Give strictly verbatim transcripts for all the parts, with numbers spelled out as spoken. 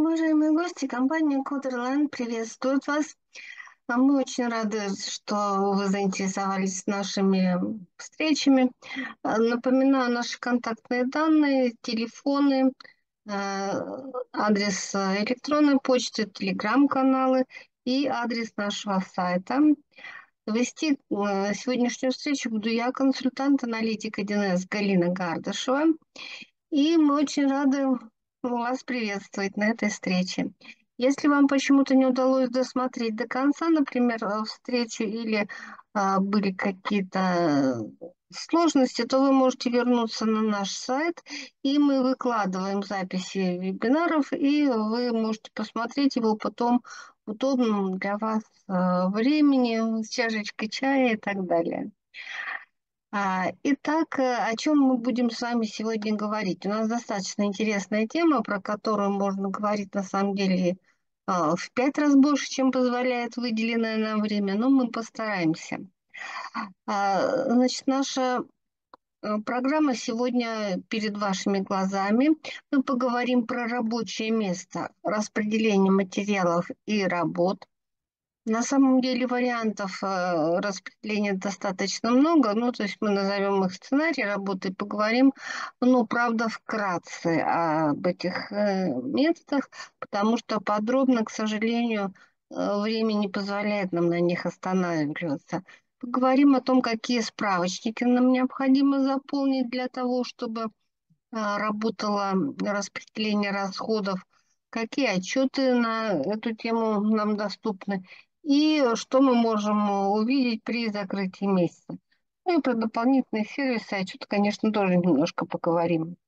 Уважаемые гости, компания Кодерland приветствует вас. А Мы очень рады, что вы заинтересовались нашими встречами. А, Напоминаю наши контактные данные, телефоны, э, адрес э, электронной почты, телеграм-каналы и адрес нашего сайта. Вести э, сегодняшнюю встречу буду я, консультант-аналитик один эс Галина Гардашева. И мы очень рады вас приветствовать на этой встрече. Если вам почему-то не удалось досмотреть до конца, например, э, встречу или а, были какие-то э, сложности, то вы можете вернуться на наш сайт, и мы выкладываем записи вебинаров, и вы можете посмотреть его потом в удобном для вас э, времени с чашечкой чая и так далее. А, Итак, э, о чем мы будем с вами сегодня говорить? У нас достаточно интересная тема, про которую можно говорить на самом деле а, в пять раз больше, чем позволяет выделенное нам время, но мы постараемся. А, Значит, наша э, программа сегодня перед вашими глазами. Мы поговорим про рабочее место, распределение материалов и работ. На самом деле вариантов э, распределения достаточно много, ну, то есть мы назовем их сценарий работы и поговорим, ну, правда, вкратце об этих э, методах, потому что подробно, к сожалению, э, время не позволяет нам на них останавливаться. Поговорим о том, какие справочники нам необходимо заполнить для того, чтобы а, работало распределение расходов, какие отчеты на эту тему нам доступны и что мы можем э, увидеть при закрытии месяца. Ну и про дополнительные сервисы отчеты, конечно, тоже немножко поговорим.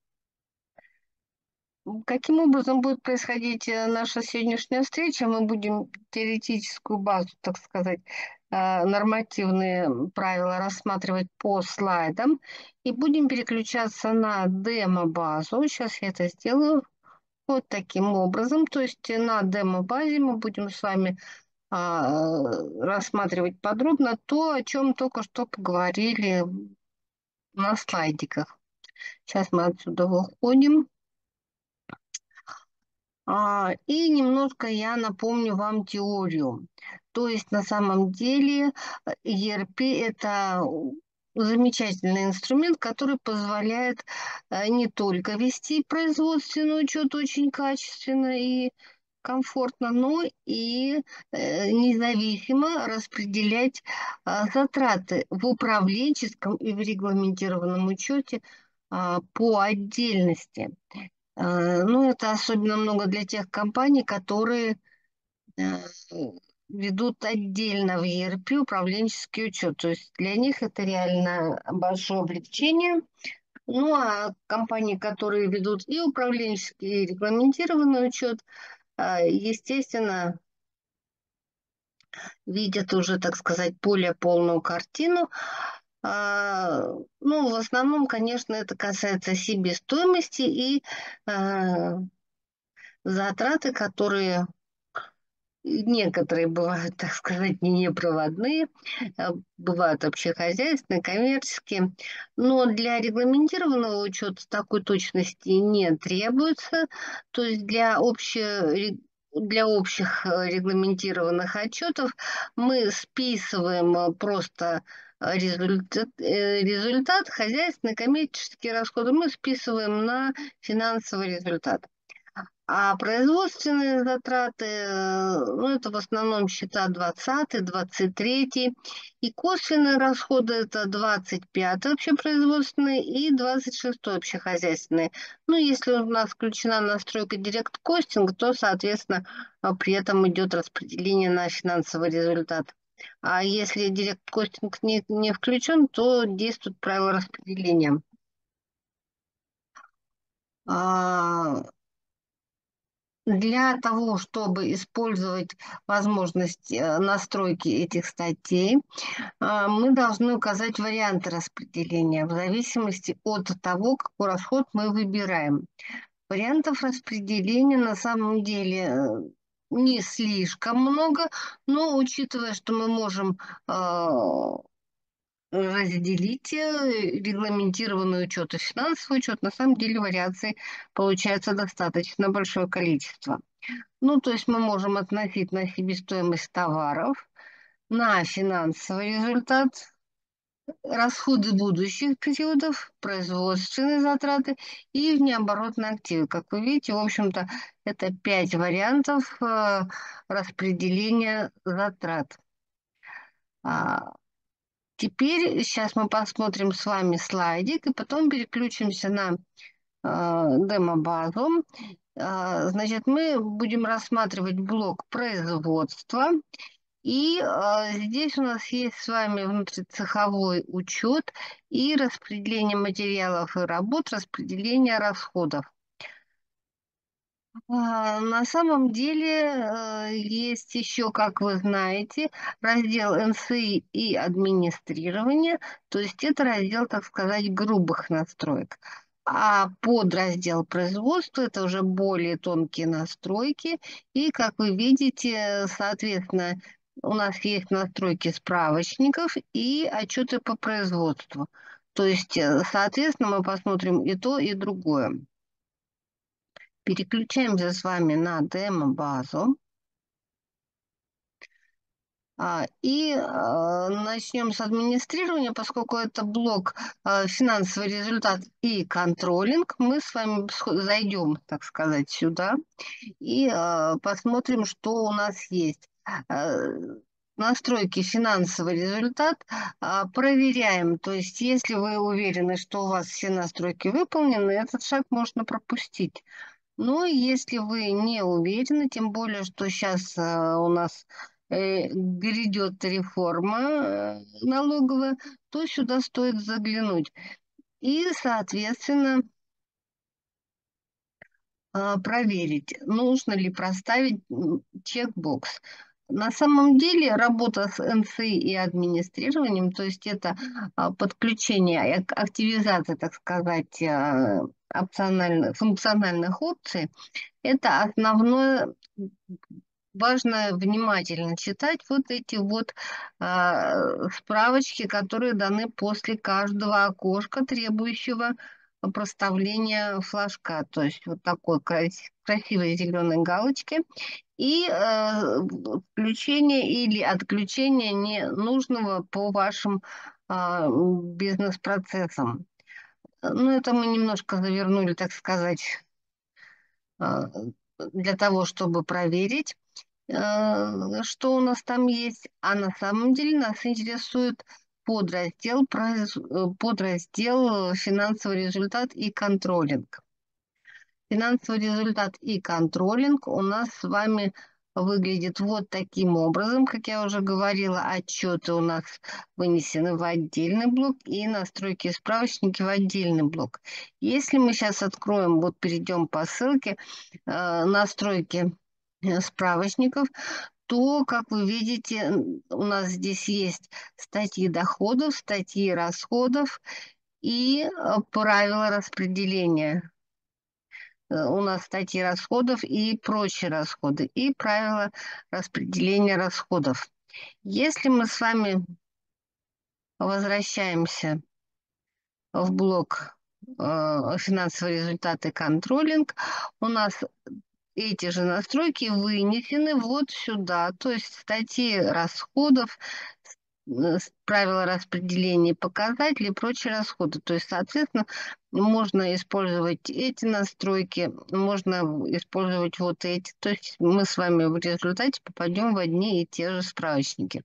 Каким образом будет происходить э, наша сегодняшняя встреча? Мы будем теоретическую базу, так сказать, э, нормативные правила рассматривать по слайдам и будем переключаться на демо-базу. Сейчас я это сделаю вот таким образом. То есть на демо-базе мы будем с вами а, рассматривать подробно то, о чем только что поговорили на слайдиках. Сейчас мы отсюда выходим. А, и немножко я напомню вам теорию. То есть на самом деле э, и эр пи– это замечательный инструмент, который позволяет э, не только вести производственный учет очень качественно и комфортно, но и э, независимо распределять а, затраты в управленческом и в регламентированном учете а, по отдельности. Э, Ну, это особенно много для тех компаний, которые э, ведут отдельно в и эр пи управленческий учет. То есть для них это реально большое облегчение. Ну, а компании, которые ведут и управленческий, и регламентированный учет, э, естественно, видят уже, так сказать, более полную картину. А, Ну, в основном, конечно, это касается себестоимости и э, затраты, которые некоторые бывают, так сказать, не непроводные, а бывают общехозяйственные, коммерческие. Но для регламентированного учета такой точности не требуется. То есть для обще- для общих э, регламентированных отчетов мы списываем э, просто э, результат, э, результат хозяйственные, коммерческие расходы мы списываем на финансовый результат. А производственные затраты, э, ну, это в основном счета двадцатый, двадцать третий. И косвенные расходы это двадцать пятый общепроизводственные и двадцать шестой общехозяйственные. Ну, если у нас включена настройка Direct Costing, то, соответственно, а, при этом идет распределение на финансовый результат. А если Direct Costing не, не включен, то действует правило распределения. А, Для того, чтобы использовать возможность э, настройки этих статей, а, мы должны указать варианты распределения в зависимости от того, какой расход мы выбираем. Вариантов распределения на самом деле э, не слишком много, но учитывая, что мы можем а, разделить э, регламентированный учет и финансовый учет, на самом деле вариаций получается достаточно большое количество. Ну, то есть мы можем относить на себестоимость товаров, на финансовый результат, расходы будущих периодов, производственные затраты и внеоборотные активы. Как вы видите, в общем-то, это пять вариантов э, распределения затрат. А, Теперь сейчас мы посмотрим с вами слайдик и потом переключимся на э, демо-базу. Э, Значит, мы будем рассматривать блок производства. И э, здесь у нас есть с вами внутрицеховой учет и распределение материалов и работ, распределение расходов. А, На самом деле э, есть еще, как вы знаете, раздел эн эс и и администрирование, то есть это раздел, так сказать, грубых настроек. А подраздел производства — это уже более тонкие настройки. И, как вы видите, соответственно, у нас есть настройки справочников и отчеты по производству. То есть, э, соответственно, мы посмотрим и то, и другое. Переключаемся с вами на демо-базу. А, И а, начнем с администрирования, поскольку это блок а, финансовый результат и контролинг. Мы с вами схо- зайдем, так сказать, сюда и а, посмотрим, что у нас есть. А, Настройки финансовый результат а, проверяем. То есть, если вы уверены, что у вас все настройки выполнены, этот шаг можно пропустить. Ну, если вы не уверены, тем более, что сейчас у нас э, грядет реформа э, налоговая, то сюда стоит заглянуть. И, соответственно, а, проверить, нужно ли проставить м, чекбокс. На самом деле работа с эн эс и и администрированием, то есть это а, подключение, и ак- активизация, так сказать, а, опциональных, функциональных опций, это основное. Важно внимательно читать вот эти вот а, справочки, которые даны после каждого окошка, требующего проставления флажка. То есть вот такой крас- красивой зеленой галочки. И э, включение или отключение ненужного по вашим а, бизнес-процессам. Ну, это мы немножко завернули, так сказать, а, для того, чтобы проверить, э, что у нас там есть. А на самом деле нас интересует подраздел, произ- э, подраздел финансовый результат и контролинг. Финансовый результат и контролинг у нас с вами выглядит вот таким образом. Как я уже говорила, отчеты у нас вынесены в отдельный блок и настройки и справочники в отдельный блок. Если мы сейчас откроем, вот перейдем по ссылке, э, настройки э, справочников, то, как вы видите, н- у нас здесь есть статьи доходов, статьи расходов и э, правила распределения. Э, У нас статьи расходов и прочие расходы, и правила распределения расходов. Если мы с вами возвращаемся в блок э, финансовые результаты контролинг, у нас эти же настройки вынесены вот сюда, то есть статьи расходов, э, с- правила распределения показателей и прочие расходы. То есть, соответственно, можно использовать эти настройки, можно использовать вот эти. То есть мы с вами в результате попадем в одни и те же справочники.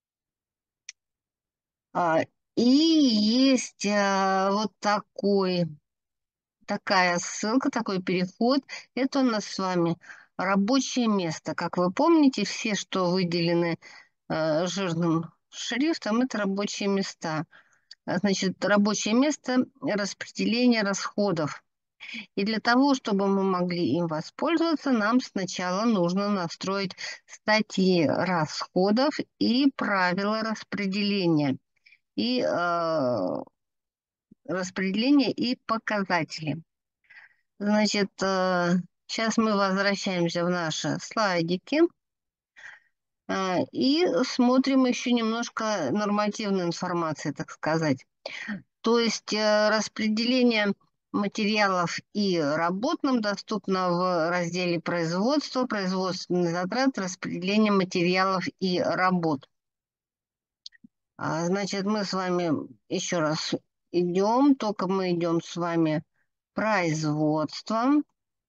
А, И есть а, вот такой такая ссылка, такой переход. Это у нас с вами рабочее место. Как вы помните, все, что выделены э, жирным шрифтом, это рабочие места. А, Значит, рабочее место — распределение расходов. И для того, чтобы мы могли им воспользоваться, нам сначала нужно настроить статьи расходов и правила распределения. И э, распределения и показатели. Значит, сейчас мы возвращаемся в наши слайдики а, и смотрим еще немножко нормативной информации, так сказать. То есть э, распределение материалов и работ нам доступно в разделе «Производство», «Производственные затраты», «Распределение материалов и работ». А, Значит, мы с вами еще раз идем, только мы идем с вами производством.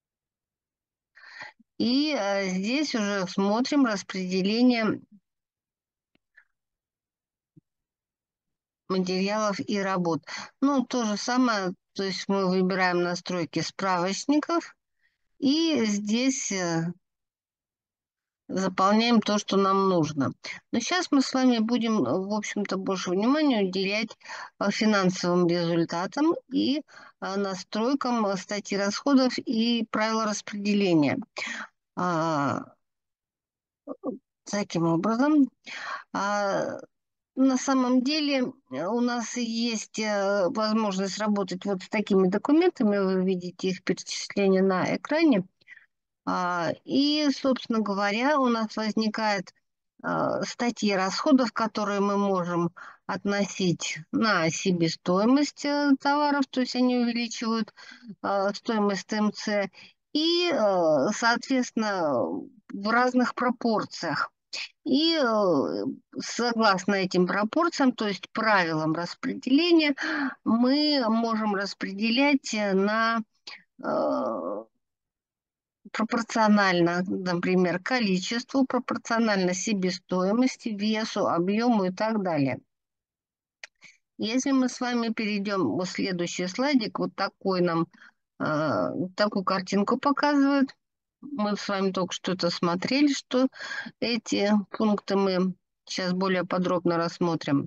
И э, здесь уже смотрим распределение материалов и работ. Ну, то же самое, то есть мы выбираем настройки справочников, и здесь э, заполняем то, что нам нужно. Но сейчас мы с вами будем, в общем-то, больше внимания уделять э, финансовым результатам и э, настройкам э, статьи расходов и правила распределения. А, Таким образом, а, на самом деле э, у нас есть э, возможность работать вот с такими документами. Вы видите их перечисление на экране. А, И, собственно говоря, у нас возникает а, статьи расходов, которые мы можем относить на себестоимость э, товаров, то есть они увеличивают а, стоимость ТМЦ, и, э, соответственно, в разных пропорциях. И э, согласно этим пропорциям, то есть правилам распределения, мы можем распределять э, на э, пропорционально, например, количеству, пропорционально себестоимости, весу, объему и так далее. Если мы с вами перейдем в следующий слайдик, вот такой нам, э, такую картинку показывает. Мы с вами только что это смотрели, что эти пункты мы сейчас более подробно рассмотрим.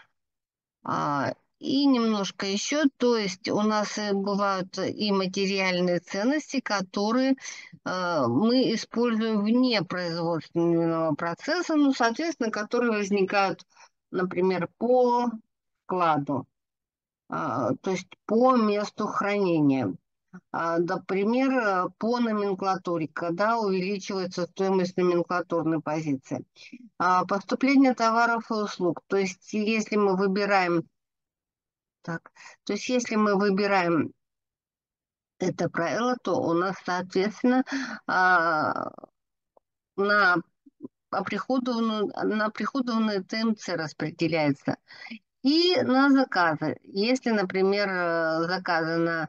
А, и немножко еще, то есть у нас э, бывают и материальные ценности, которые э, мы используем вне производственного процесса, ну, соответственно, которые возникают, например, по складу, а, то есть по месту хранения. А, Например, э, по номенклатуре, когда увеличивается стоимость номенклатурной позиции. А, Поступление товаров и услуг, то есть если мы выбираем так, то есть если мы выбираем это правило, то у нас, соответственно, а, на оприходованную, на оприходованные ТМЦ распределяется. И на заказы. Если, например, э, заказано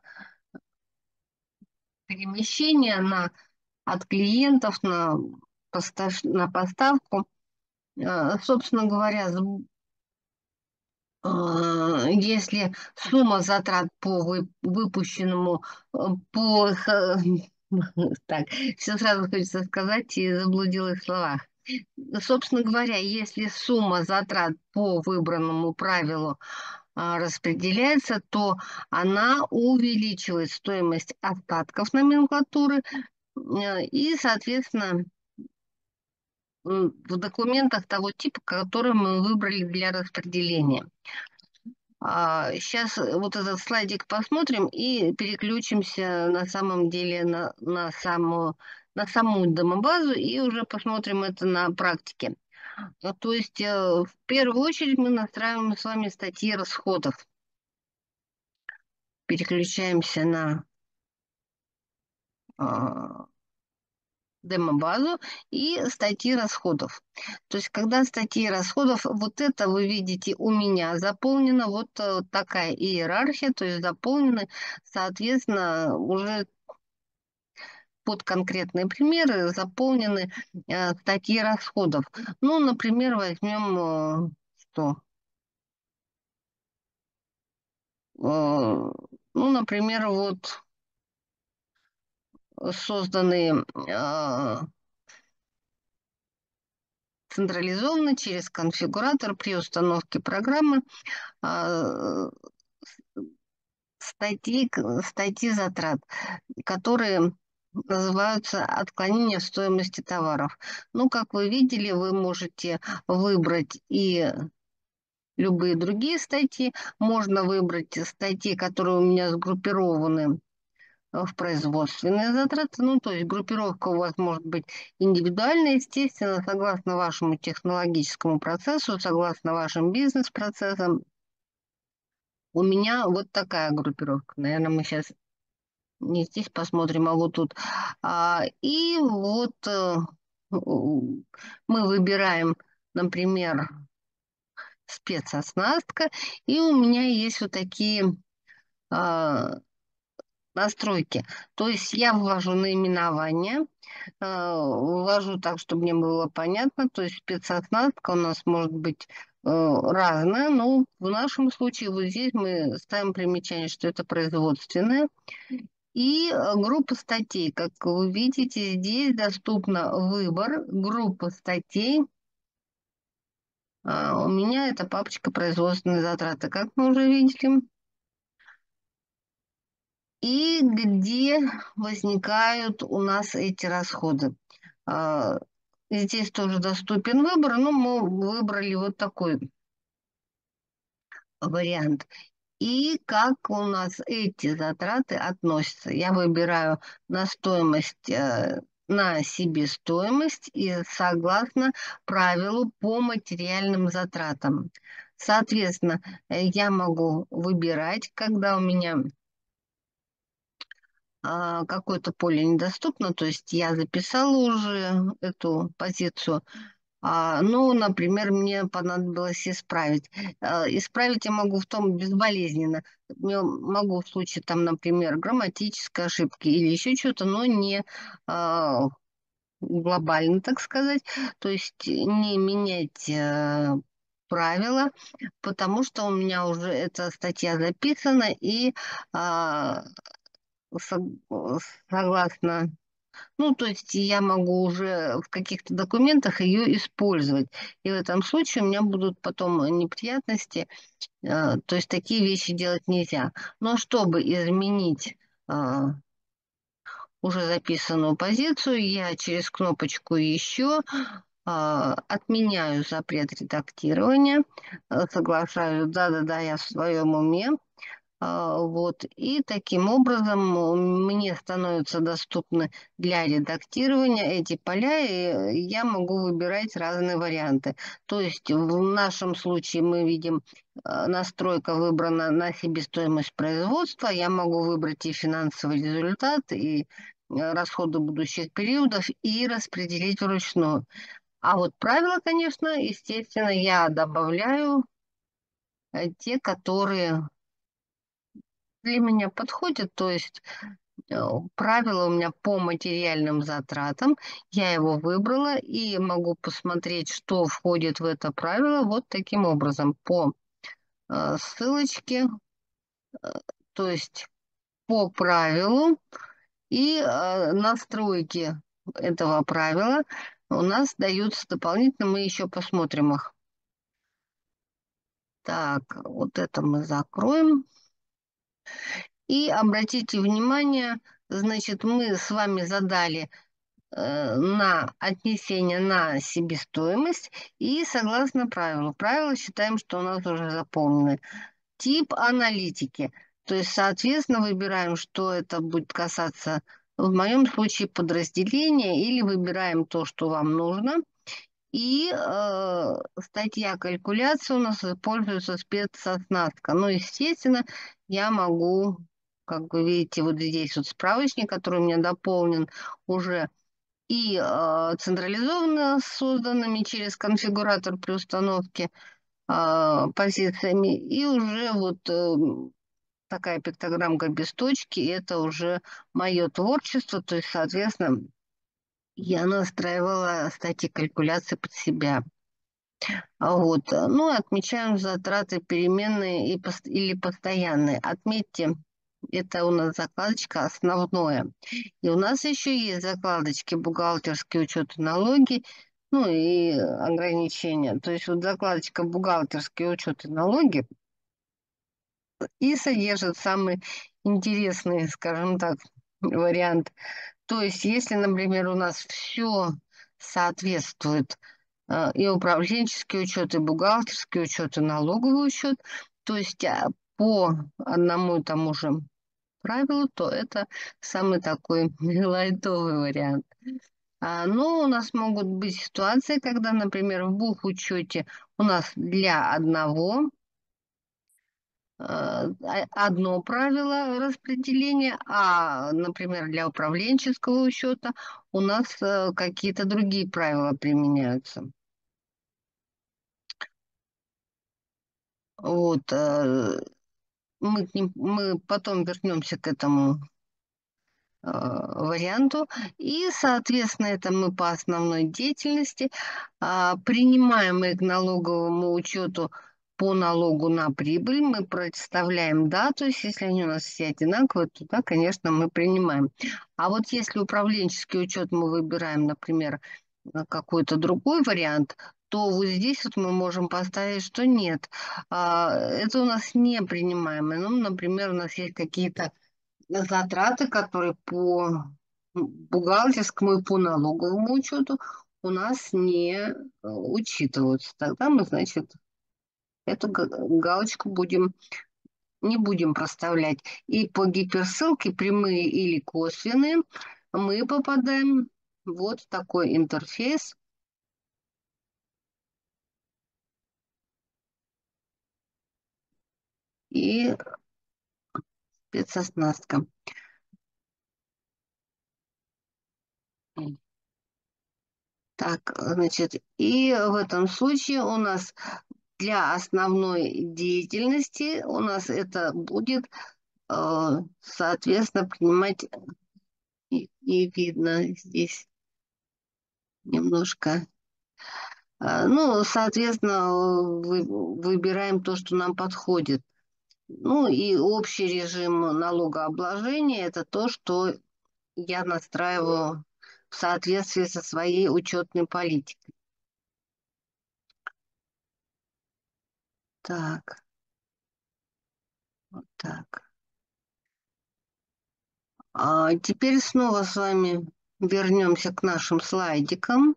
перемещение на, от клиентов на, постав, на поставку, э, собственно говоря, А, если сумма затрат по вы- выпущенному, э, по... х- Так, все сразу хочется сказать и заблудилась в словах. Собственно говоря, если сумма затрат по выбранному правилу а, распределяется, то она увеличивает стоимость остатков номенклатуры э, и, соответственно, м, в документах того типа, который мы выбрали для распределения. Сейчас вот этот слайдик посмотрим и переключимся на самом деле на, на, саму, на саму домобазу и уже посмотрим это на практике. А, То есть э, в первую очередь мы настраиваем с вами статьи расходов. Переключаемся на а, демобазу и статьи расходов. То есть, когда статьи расходов, вот это вы видите у меня заполнено, вот э, такая иерархия, то есть заполнены, соответственно, уже под конкретные примеры заполнены э, статьи расходов. Ну, например, возьмем, э, что? Э, ну, например, вот созданные э, централизованно через конфигуратор при установке программы а, статьи, к- статьи затрат, которые называются отклонение в стоимости товаров. Ну, как вы видели, вы можете выбрать и любые другие статьи. Можно выбрать статьи, которые у меня сгруппированы в производственные затраты. Ну, то есть группировка у вас может быть индивидуальная, естественно, согласно вашему технологическому процессу, согласно вашим бизнес-процессам. У меня вот такая группировка. Наверное, мы сейчас не здесь посмотрим, а вот тут. А, и вот э, у- мы выбираем, например, спецоснастка, и у меня есть вот такие а, настройки. То есть я ввожу наименование, а, ввожу так, чтобы мне было понятно. То есть спецоснастка у нас может быть э, разная, но в нашем случае вот здесь мы ставим примечание, что это производственное. И э, группа статей. Как вы видите, здесь доступна выбор группы статей. А, у меня это папочка производственные затраты, как мы уже видели. И где возникают у нас эти расходы. А, Здесь тоже доступен выбор, но мы выбрали вот такой вариант. И как у нас эти затраты относятся? Я выбираю на стоимость, э, на себестоимость и согласно правилу по материальным затратам. Соответственно, э, я могу выбирать, когда у меня а, какое-то поле недоступно, то есть я записала уже эту позицию, а, ну, например, мне понадобилось исправить. А, Исправить я могу в том безболезненно. Я могу в случае, там, например, грамматической ошибки или еще что-то, но не а, глобально, так сказать. То есть не менять э, правила, потому что у меня уже эта статья записана, и а, сог- согласно, ну, то есть я могу уже в каких-то документах ее использовать. И в этом случае у меня будут потом неприятности. э, То есть такие вещи делать нельзя. Но чтобы изменить а, уже записанную позицию, я через кнопочку «Еще» а, отменяю запрет редактирования, э, соглашаюсь, да-да-да, я в своем уме. А, Вот. И таким образом м, мне становятся доступны для редактирования эти поля, и я могу выбирать разные варианты. То есть в нашем случае мы видим, э, настройка выбрана на себестоимость производства. Я могу выбрать и финансовый результат, и э, расходы будущих периодов, и распределить вручную. А вот правила, конечно, естественно, я добавляю э, те, которые для меня подходят, то есть э, правило у меня по материальным затратам. Я его выбрала и могу посмотреть, что входит в это правило вот таким образом. По э, ссылочке, то есть по правилу и э, настройки этого правила у нас даются дополнительно. Мы еще посмотрим их. Так, вот это мы закроем. И обратите внимание, значит, мы с вами задали э, на отнесение на себестоимость и согласно правилу. Правила считаем, что у нас уже заполнены. Тип аналитики. То есть, соответственно, выбираем, что это будет касаться, в моем случае, подразделения, или выбираем то, что вам нужно. И э, статья калькуляции у нас используется спецоснастка. Ну, естественно, я могу, как вы видите, вот здесь вот справочник, который у меня дополнен уже и э, централизованно созданными через конфигуратор при установке э, позициями, и уже вот э, такая пиктограммка без точки, это уже мое творчество, то есть, соответственно, я настраивала статьи калькуляции под себя. А Вот. э, Ну, отмечаем затраты переменные и пос- или постоянные. Отметьте, это у нас закладочка основное. И у нас еще есть закладочки бухгалтерский учет и налоги, ну и ограничения. То есть вот закладочка бухгалтерский учет и налоги и содержит самый интересный, скажем так, вариант. То есть если, например, у нас все соответствует э, и управленческий учет, и бухгалтерский учет, и налоговый учет, то есть а, по одному и тому же правилу, то это самый такой лайтовый вариант. А, но у нас могут быть ситуации, когда, например, в бухучете у нас для одного одно правило распределения, а, например, для управленческого учета у нас э, какие-то другие правила применяются. Вот, э, мы, к ним- мы потом вернемся к этому э, варианту. И, соответственно, это мы по основной деятельности. А, принимаем мы к налоговому учету по налогу на прибыль. Мы представляем, да, то есть если они у нас все одинаковые, то да, конечно, мы принимаем. А вот если управленческий учет мы выбираем, например, на какой-то другой вариант, то вот здесь вот мы можем поставить, что нет. А, это у нас не принимаемое. Ну, например, у нас есть какие-то затраты, которые по бухгалтерскому и по налоговому учету у нас не э, учитываются. Тогда мы, значит, эту га- галочку будем, не будем проставлять. И по гиперссылке, прямые или косвенные, мы попадаем вот в такой интерфейс и спецоснастка. Так, значит, и в этом случае у нас для основной деятельности у нас это будет, э, соответственно, принимать и, и видно здесь немножко. А, Ну, соответственно, вы- выбираем то, что нам подходит. Ну и общий режим налогообложения– это то, что я настраиваю в соответствии со своей учетной политикой. Так, вот так. А теперь снова с вами вернемся к нашим слайдикам.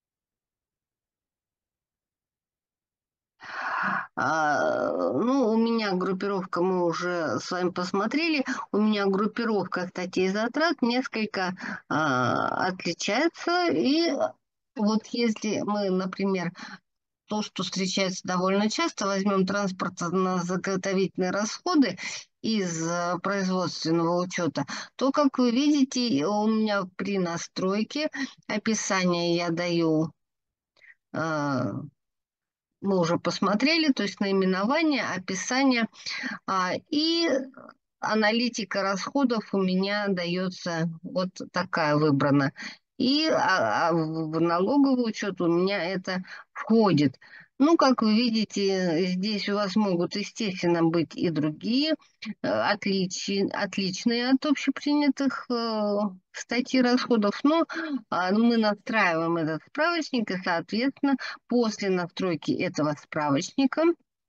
А, ну, у меня группировка, мы уже с вами посмотрели, у меня группировка статей затрат несколько а, отличается. И вот если мы, например, то, что встречается довольно часто, возьмем транспортно-заготовительные расходы из э, производственного учета, то, как вы видите, у меня при настройке описание я даю, э, мы уже посмотрели, то есть наименование, описание, а, и аналитика расходов у меня дается вот такая выбрана. И а, а в налоговый учет у меня это входит. Ну, как вы видите, здесь у вас могут, естественно, быть и другие э, отличи, отличные от общепринятых э, статей расходов, но а, мы настраиваем этот справочник, и, соответственно, после настройки этого справочника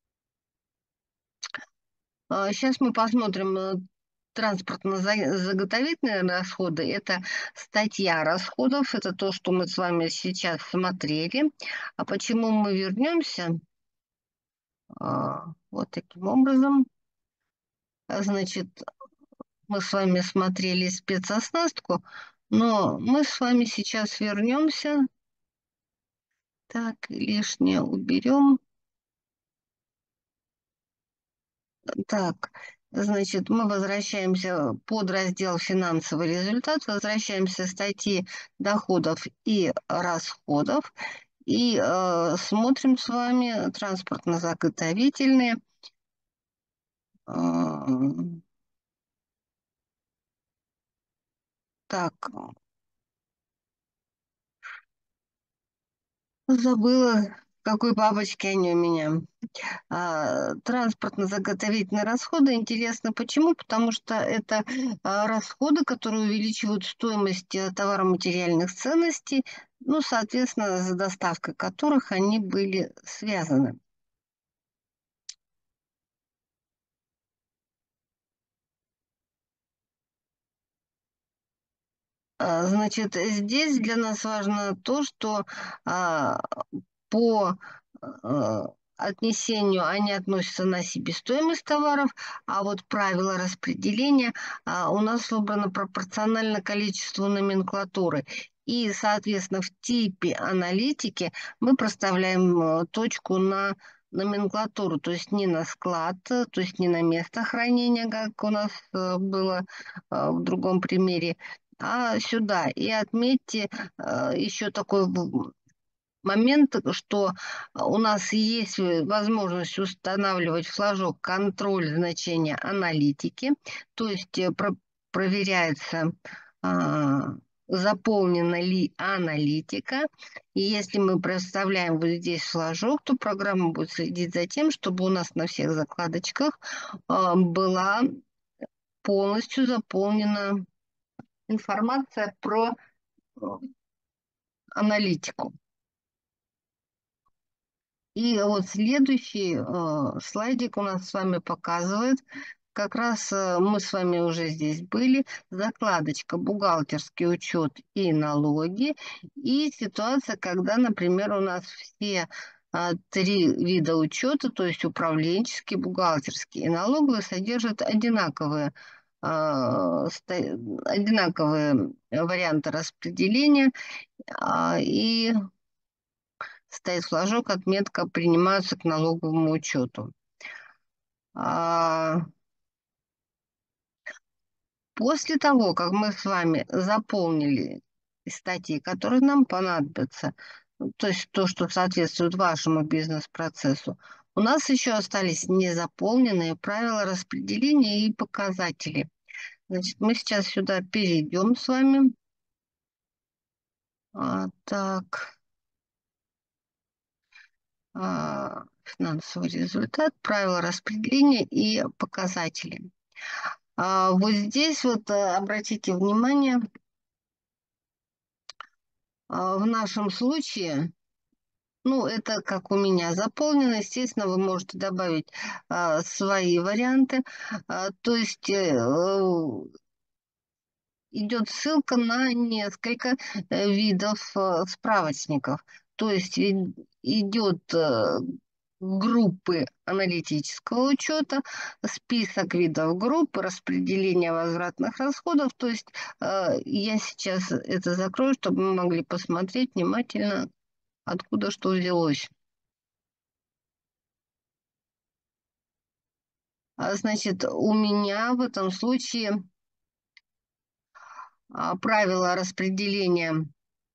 сейчас мы посмотрим э, транспортно-заготовительные расходы. Это статья расходов, это то, что мы с вами сейчас смотрели. А почему мы вернемся? А, Вот таким образом. А, Значит, мы с вами смотрели спецоснастку, но мы с вами сейчас вернемся. Так, лишнее уберем. Так, значит, мы возвращаемся под раздел «Финансовый результат», возвращаемся к статье доходов и расходов и э, смотрим с вами транспортно-заготовительные. Э, так, забыла, в какой папочке они у меня. А, транспортно-заготовительные расходы интересны. Почему? Потому что это а, расходы, которые увеличивают стоимость э, товаро-материальных ценностей, ну, соответственно, за доставкой которых они были связаны. А, Значит, здесь для нас важно то, что а, по э, отнесению они относятся на себестоимость товаров, а вот правило распределения а, у нас выбрано пропорционально количеству номенклатуры. И, соответственно, в типе аналитики мы проставляем э, точку на номенклатуру, то есть не на склад, то есть не на место хранения, как у нас э, было э, в другом примере, а сюда. И отметьте э, еще такой в- момент, что у нас есть э, возможность устанавливать флажок контроль значения аналитики, то есть э, про- проверяется, а, заполнена ли аналитика. И если мы проставляем вот здесь флажок, то программа будет следить за тем, чтобы у нас на всех закладочках а, была полностью заполнена информация про э, аналитику. И вот следующий э, слайдик у нас с вами показывает, как раз э, мы с вами уже здесь были, закладочка бухгалтерский учет и налоги, и ситуация, когда, например, у нас все а, три вида учета, то есть управленческий, бухгалтерский и налоговый, содержат одинаковые, а, ста- одинаковые варианты распределения, а, и стоит флажок, отметка принимаются к налоговому учету. А, После того, как мы с вами заполнили статьи, которые нам понадобятся, ну, то есть то, что соответствует вашему бизнес-процессу, у нас еще остались незаполненные правила распределения и показатели. Значит, мы сейчас сюда перейдем с вами. А, так, а, финансовый результат, правила распределения и показатели. А, вот здесь вот э, обратите внимание, а, в нашем случае, ну, это как у меня заполнено, естественно, вы можете добавить а, свои варианты. А, то есть э, э, идет ссылка на несколько э, видов э, справочников. То есть и- идет э, группы аналитического учета, список видов групп, распределение возвратных расходов. То есть э, я сейчас это закрою, чтобы мы могли посмотреть внимательно, откуда что взялось. А, Значит, у меня в этом случае а, правила распределения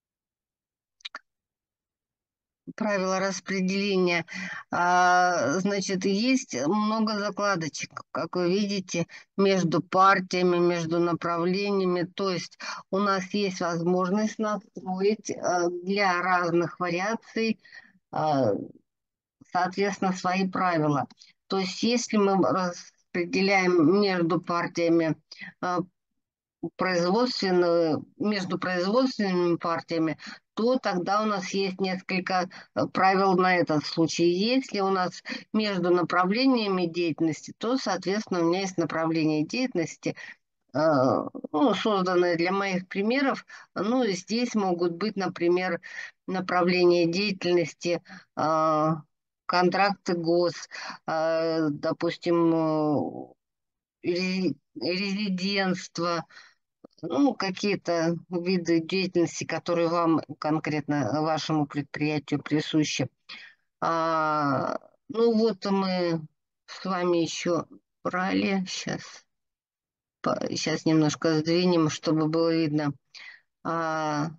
правила распределения. А, значит, есть много закладочек, как вы видите, между партиями, между направлениями. То есть у нас есть возможность настроить а, для разных вариаций, а, соответственно, свои правила. То есть если мы распределяем между партиями а, производственную, между производственными партиями, то тогда у нас есть несколько э, правил на этот случай. Если у нас между направлениями деятельности, то, соответственно, у меня есть направление деятельности, э, ну, созданное для моих примеров. Ну, и здесь могут быть, например, направления деятельности, э, контракты гос, э, допустим, э, рези- резидентство, ну, какие-то виды деятельности, которые вам конкретно, вашему предприятию присущи. А, ну, вот мы с вами еще брали. Сейчас, сейчас немножко сдвинем, чтобы было видно. А,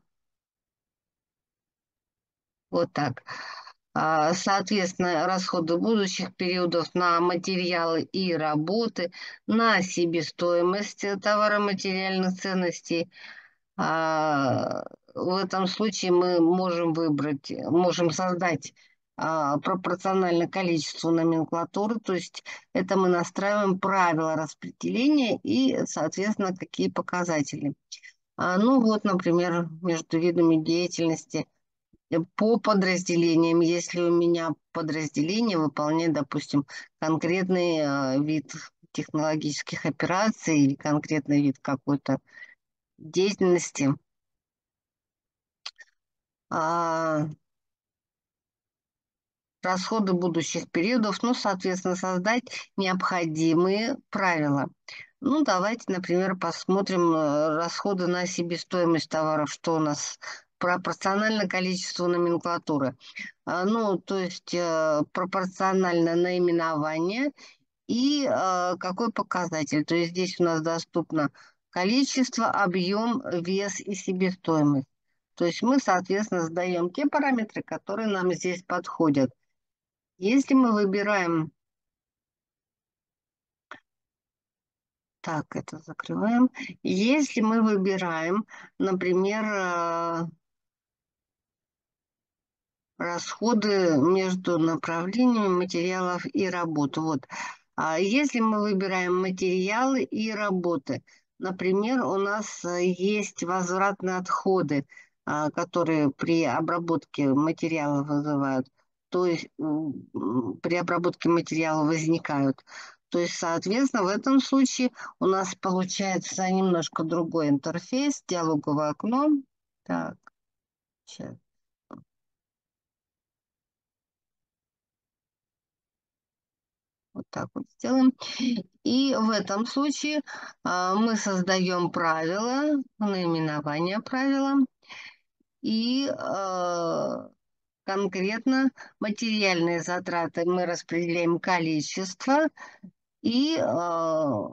вот так. А, Соответственно, расходы будущих периодов на материалы и работы, на себестоимость товаро-материальных ценностей. А, В этом случае мы можем выбрать, можем создать а, пропорционально количеству номенклатуры, то есть это мы настраиваем правила распределения и, соответственно, какие показатели. А, Ну вот, например, между видами деятельности э, по подразделениям, если у меня подразделение выполняет, допустим, конкретный а, вид технологических операций или конкретный вид какой-то деятельности, а, расходы будущих периодов, ну, соответственно, создать необходимые правила. Ну, давайте, например, посмотрим э, расходы на себестоимость товаров, что у нас пропорционально количеству номенклатуры. А, Ну, то есть э, пропорционально наименование и э, какой показатель. То есть здесь у нас доступно количество, объем, вес и себестоимость. То есть мы, соответственно, задаем те параметры, которые нам здесь подходят. Если мы выбираем, так, это закрываем. Если мы выбираем, например, э, расходы между направлениями материалов и работ. Вот. А если мы выбираем материалы и работы, например, у нас э, есть возвратные отходы, а, которые при обработке материала вызывают, то есть м, м, при обработке материала возникают. То есть, соответственно, в этом случае у нас получается немножко другой интерфейс, диалоговое окно. Так, сейчас. Вот так вот сделаем. И в этом случае а, мы создаем правила, наименование правила и а, конкретно материальные затраты мы распределяем количество и а,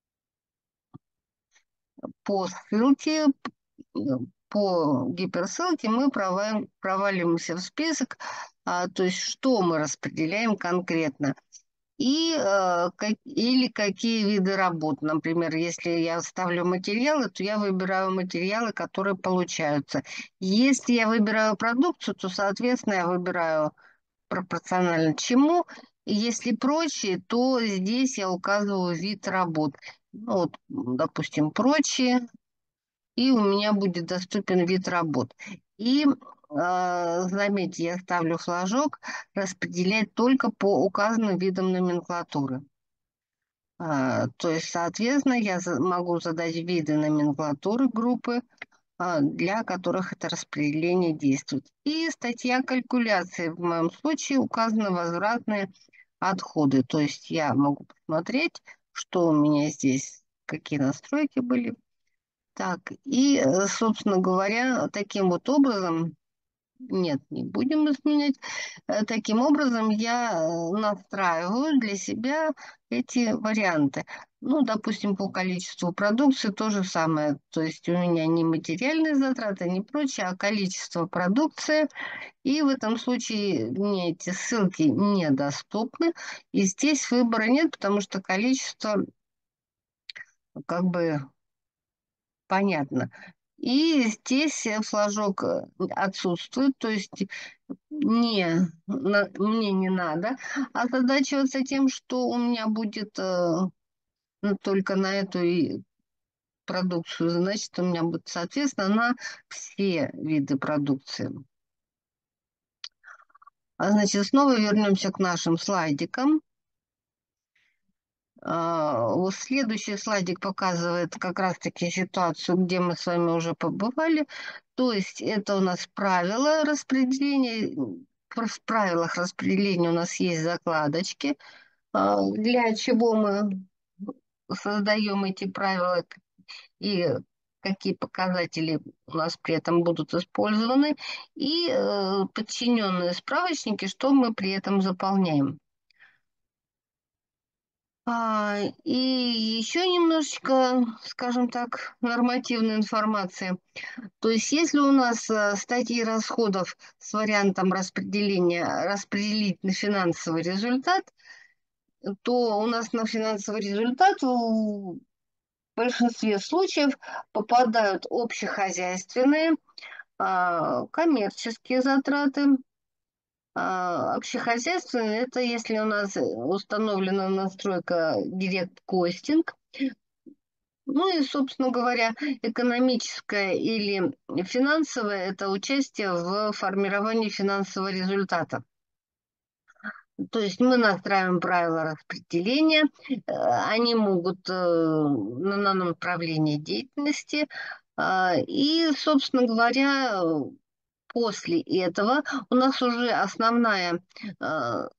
по ссылке, п- по гиперссылке мы провалим- проваливаемся в список, а, то есть что мы распределяем конкретно. И, э, как- или какие виды работ. Например, если я ставлю материалы, то я выбираю материалы, которые получаются. Если я выбираю продукцию, то, соответственно, я выбираю пропорционально чему. И если прочие, то здесь я указываю вид работ. Ну, вот, м, допустим, прочие, и у меня будет доступен вид работ. И э, заметьте, я ставлю флажок распределять только по указанным видам номенклатуры. А, то есть, соответственно, я за- могу задать виды номенклатуры группы, а, для которых это распределение действует. И статья калькуляции. В моем случае указаны возвратные отходы. То есть я могу посмотреть, что у меня здесь, какие настройки были. Так, и, э, собственно говоря, таким вот образом, нет, не будем изменять. Э, Таким образом, я э, настраиваю для себя эти варианты. Ну, допустим, по количеству продукции то же самое. То есть у меня не материальные затраты, не прочее, а количество продукции. И в этом случае мне эти ссылки недоступны. И здесь выбора нет, потому что количество как бы понятно. И здесь э, флажок э, отсутствует, то есть не, на- мне не надо озадачиваться тем, что у меня будет э, ну, только на эту и продукцию, значит, у меня будет, соответственно, на все виды продукции. А значит, снова вернемся к нашим слайдикам. А, вот следующий слайдик показывает как раз-таки ситуацию, где мы с вами уже побывали. То есть это у нас правила распределения. В в правилах распределения у нас есть закладочки. А, Для чего мы создаем эти правила и какие показатели у нас при этом будут использованы. И э, подчиненные справочники, что мы при этом заполняем. А, и еще немножечко, скажем так, нормативной информации. То есть, если у нас э, статьи расходов с вариантом распределения распределить на финансовый результат, то у нас на финансовый результат в большинстве случаев попадают общехозяйственные, а, коммерческие затраты. А, Общехозяйственные — это если у нас установлена настройка Direct Costing. Ну и, собственно говоря, экономическое или финансовое — это участие в формировании финансового результата. То есть мы настраиваем правила распределения, э, они могут э, на на направление деятельности. а, И, собственно говоря, э, после этого у нас уже основная э,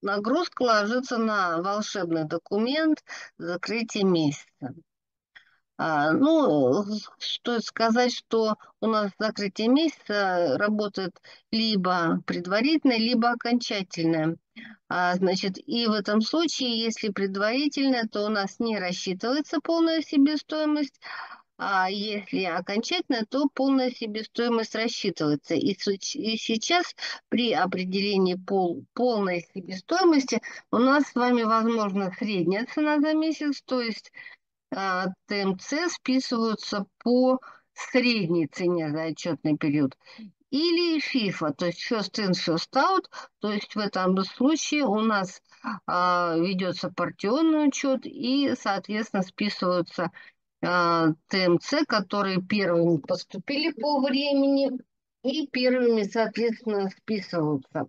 нагрузка ложится на волшебный документ закрытия месяца. А, ну, стоит сказать, что у нас закрытие месяца работает либо предварительное, либо окончательное. А, значит, и в этом случае, если предварительное, то у нас не рассчитывается полная себестоимость, а если окончательно, то полная себестоимость рассчитывается. И, суч- и сейчас при определении пол, полной себестоимости у нас с вами возможна средняя цена за месяц, то есть а, ТМЦ списываются по средней цене за отчетный период. Или фифа, то есть first in, first out, то есть в этом случае у нас а, ведется партионный учет и, соответственно, списываются а, ТМЦ, которые первыми поступили по времени и первыми, соответственно, списываются.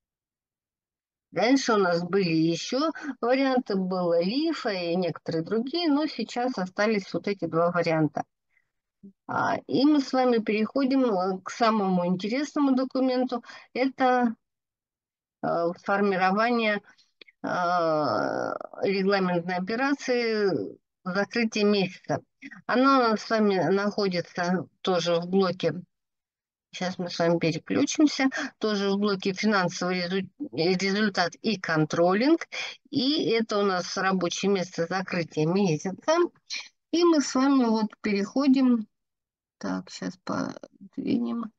Раньше у нас были еще варианты, было лифа и некоторые другие, но сейчас остались вот эти два варианта. А, И мы с вами переходим э, к самому интересному документу. Это э, формирование э, регламентной операции закрытия месяца. Она у нас с вами находится тоже в блоке. Сейчас мы с вами переключимся. Тоже в блоке финансовый резу- результат и контролинг. И это у нас рабочее место закрытия месяца. И мы с вами вот переходим. Так, сейчас подвинем.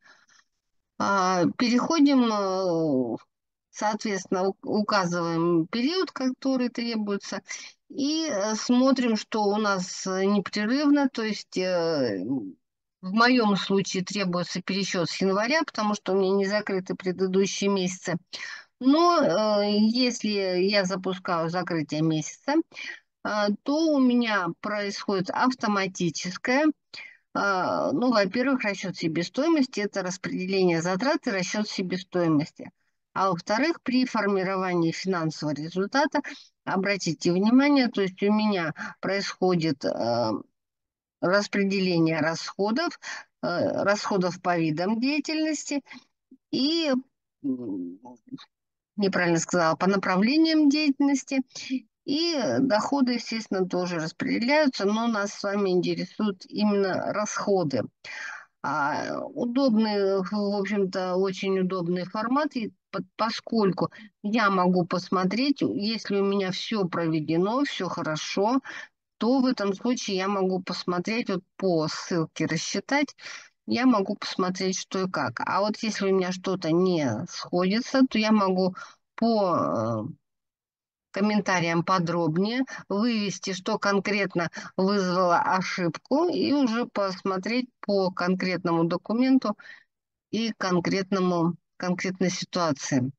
А, Переходим, э, соответственно, у- указываем период, который требуется, и э, смотрим, что у нас э, непрерывно, то есть э, в моем случае требуется пересчет с января, потому что у меня не закрыты предыдущие месяцы. Но э, если я запускаю закрытие месяца, э, то у меня происходит автоматическое а, Ну, во-первых, расчет себестоимости– это распределение затрат и расчет себестоимости. А во-вторых, при формировании финансового результата, обратите внимание, то есть у меня происходит э, распределение расходов, э, расходов по видам деятельности и, м, неправильно сказала, по направлениям деятельности. И э, доходы, естественно, тоже распределяются, но нас с вами интересуют именно расходы. А, удобный, в общем-то, очень удобный формат, и по- поскольку я могу посмотреть, если у меня все проведено, все хорошо, то в этом случае я могу посмотреть вот по ссылке «Рассчитать», я могу посмотреть, что и как. А вот если у меня что-то не сходится, то я могу по э, комментариям подробнее вывести, что конкретно вызвало ошибку, и уже посмотреть по конкретному документу и конкретному, конкретной ситуации.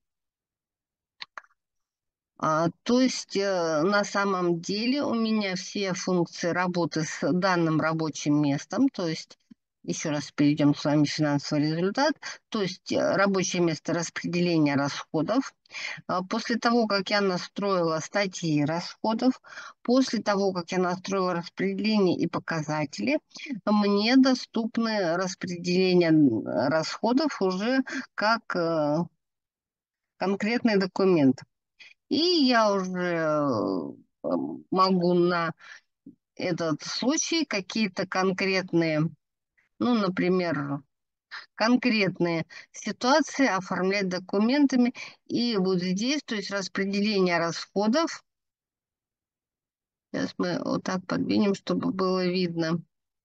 А, то есть э, на самом деле у меня все функции работы с данным рабочим местом, то есть еще раз перейдем с вами в финансовый результат, то есть э, рабочее место распределения расходов. А, После того, как я настроила статьи расходов, после того, как я настроила распределение и показатели, мне доступны распределение м, расходов уже как э, конкретный документ. И я уже э, могу на этот случай какие-то конкретные, ну, например, конкретные ситуации оформлять документами. И вот здесь, то есть распределение расходов, сейчас мы вот так подвинем, чтобы было видно.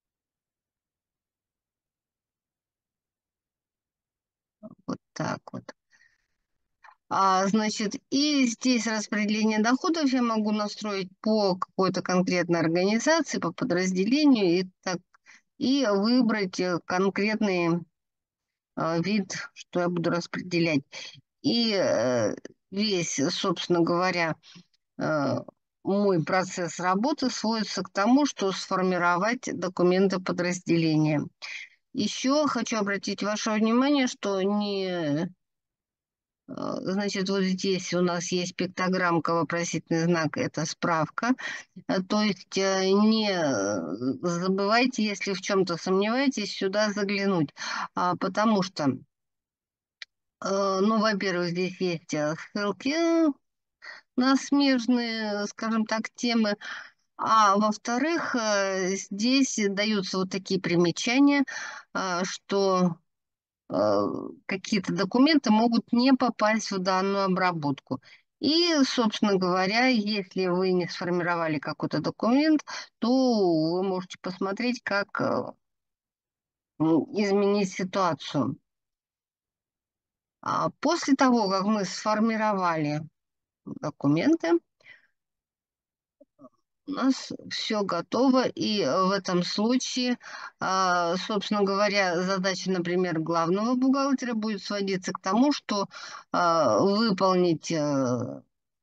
Вот так вот. А, значит, и здесь распределение доходов я могу настроить по какой-то конкретной организации, по подразделению и так, и выбрать э, конкретный э, вид, что я буду распределять. И э, весь, собственно говоря, э, мой процесс работы сводится к тому, что сформировать документы подразделения. Еще хочу обратить ваше внимание, что не Э, Значит, вот здесь у нас есть пиктограммка, вопросительный знак, это справка. Э, То есть э, не э, забывайте, если в чем-то сомневаетесь, сюда заглянуть. А, Потому что, э, ну, во-первых, здесь есть э, ссылки на смежные, скажем так, темы. А во-вторых, э, здесь даются вот такие примечания, а, что э, какие-то документы могут не попасть в данную обработку. И, собственно говоря, если вы не сформировали какой-то документ, то вы можете посмотреть, как э, м, изменить ситуацию. А после того, как мы сформировали документы, у нас все готово, и э, в этом случае, а, собственно говоря, задача, например, главного бухгалтера будет сводиться к тому, что а, выполнить э,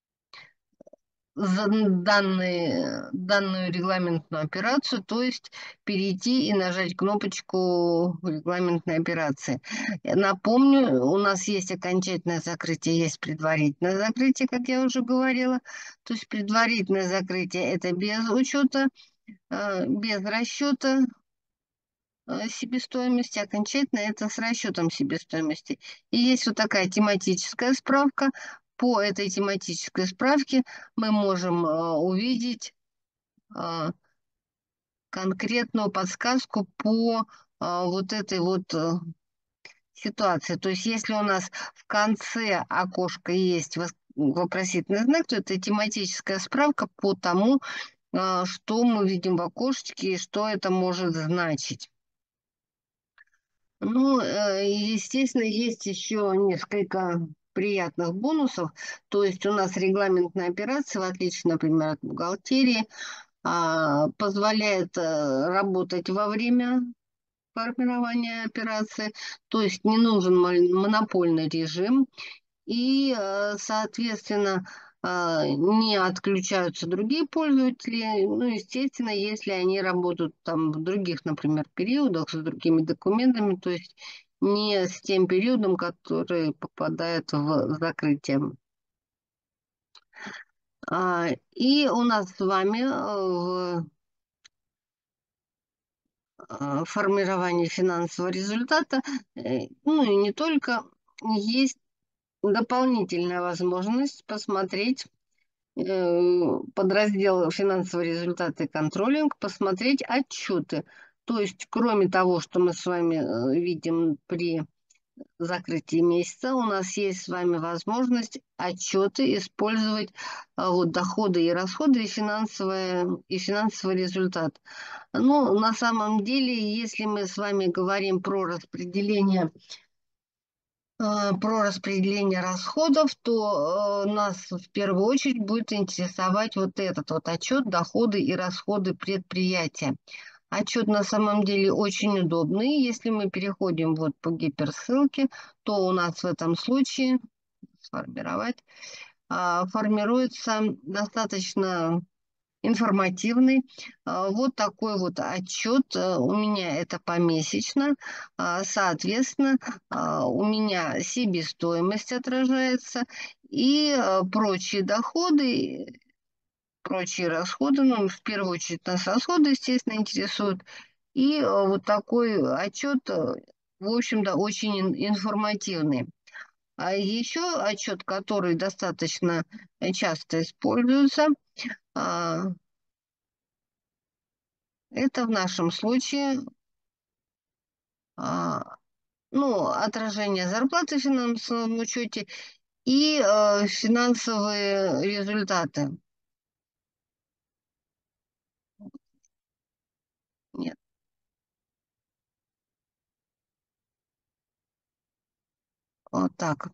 за данные, данную регламентную операцию, то есть перейти и нажать кнопочку регламентной операции. Я напомню, у нас есть окончательное закрытие, есть предварительное закрытие, как я уже говорила. То есть предварительное закрытие – это без учета, э, без расчета э, себестоимости, окончательное – это с расчетом себестоимости. И есть вот такая тематическая справка. По этой тематической справке мы можем э, увидеть э, конкретную подсказку по э, вот этой вот э, ситуации. То есть если у нас в конце окошка есть вос- вопросительный знак, то это тематическая справка по тому, э, что мы видим в окошечке и что это может значить. Ну, э, естественно, есть еще несколько приятных бонусов. То есть у нас регламентная операция, в отличие, например, от бухгалтерии, а, позволяет э, работать во время формирования операции. То есть не нужен мон- монопольный режим. И, э, соответственно, а, не отключаются другие пользователи. Ну, естественно, если они работают там в других, например, периодах с другими документами, то есть не с тем периодом, который попадает в закрытие. А, И у нас с вами э, в э, формировании финансового результата, э, ну и не только, есть дополнительная возможность посмотреть э, подраздел «Финансовые результаты и контролинг», посмотреть отчеты. То есть, кроме того, что мы с вами э, видим при закрытии месяца, у нас есть с вами возможность отчеты использовать, а, вот, доходы и расходы и, финансовые, и финансовый результат. Ну, на самом деле, если мы с вами говорим про распределение э, про распределение расходов, то э, нас в первую очередь будет интересовать вот этот вот отчет доходы и расходы предприятия. Отчет на самом деле очень удобный. Если мы переходим вот по гиперссылке, то у нас в этом случае сформировать а, формируется достаточно информативный. А, Вот такой вот отчет. э, У меня это помесячно. А, Соответственно, а, у меня себестоимость отражается и а, прочие доходы, прочие расходы. Ну, в первую очередь нас расходы, естественно, интересуют. И а, вот такой отчет, э, в общем-то, очень ин- информативный. А еще отчет, который достаточно э, часто используется, а, это в нашем случае а, ну, отражение зарплаты в финансовом учете и э, финансовые результаты. Нет, вот так.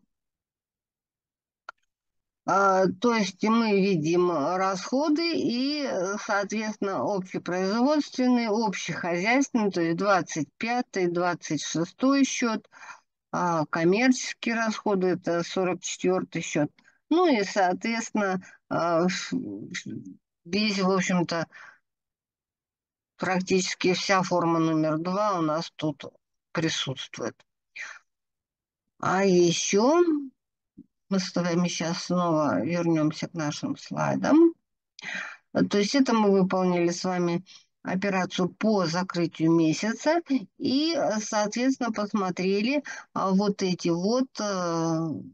А, то есть мы видим расходы и, э, соответственно, общепроизводственный, общехозяйственный, то есть двадцать пятый, двадцать шестой счет, а коммерческие расходы – это сорок четвертый счет. Ну и, соответственно, а, ш- ш- весь, в общем-то, практически вся форма номер два у нас тут присутствует. А еще мы с вами сейчас снова вернемся к нашим слайдам. Э, То есть это мы выполнили с вами операцию по закрытию месяца и, э, соответственно, посмотрели а, вот эти вот, э, ну,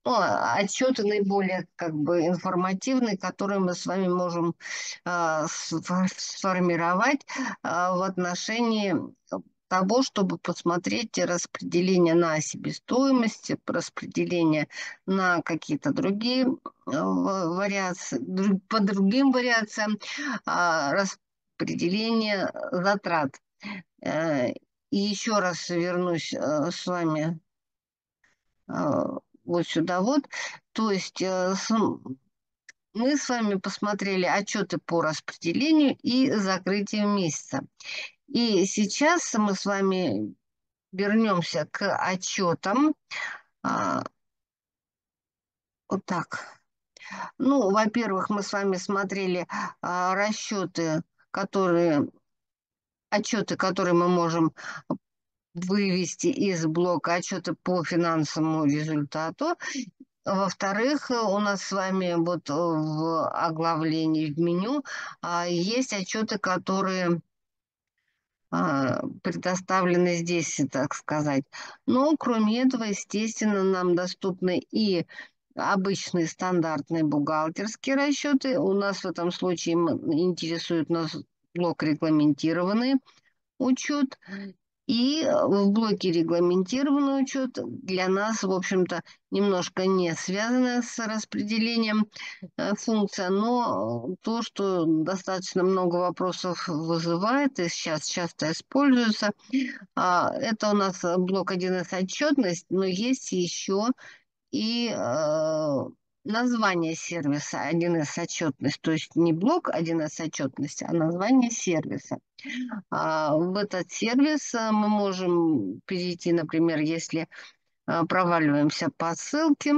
ну, а, отчеты наиболее как бы информативные, которые мы с вами можем а, сфо- сформировать а, в отношении того, чтобы посмотреть распределение на себестоимость, распределение на какие-то другие а, ва- вариации, друг- по другим вариациям, а, распределение затрат. Э, И еще раз вернусь э, с вами э, вот сюда вот. То есть э, с- мы с вами посмотрели отчеты по распределению и закрытию месяца. И сейчас мы с вами вернемся к отчетам. А, вот так. Ну, во-первых, мы с вами смотрели а, расчеты, которые, отчеты, которые мы можем вывести из блока отчеты по финансовому результату. Во-вторых, у нас с вами вот в оглавлении, в меню, а, есть отчеты, которые а, предоставлены здесь, так сказать. Но кроме этого, естественно, нам доступны и обычные стандартные бухгалтерские расчеты. У нас в этом случае м- интересует нас блок регламентированный учет. И э, в блоке регламентированный учет для нас, в общем-то, немножко не связанная с распределением э, функция, но э, то, что достаточно много вопросов вызывает и сейчас часто используется, а, это у нас э, блок один эс отчетность, но есть еще и э, название сервиса один эс отчетность, то есть не блок один эс отчетность, а название сервиса. А, в этот сервис а, мы можем перейти, например, если а, проваливаемся по ссылке,